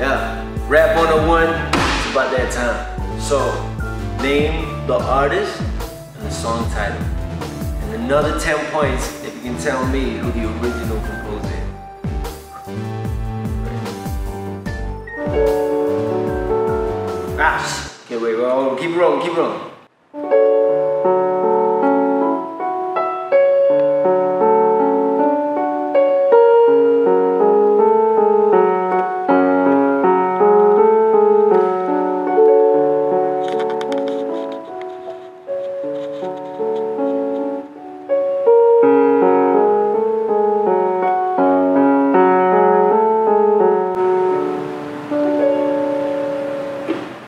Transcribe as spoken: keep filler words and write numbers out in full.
Yeah, Rap one oh one, it's about that time. So, name the artist and the song title. And another ten points if you can tell me who the original composer is. Ah, okay, wait, wait, keep it rolling, keep it rolling.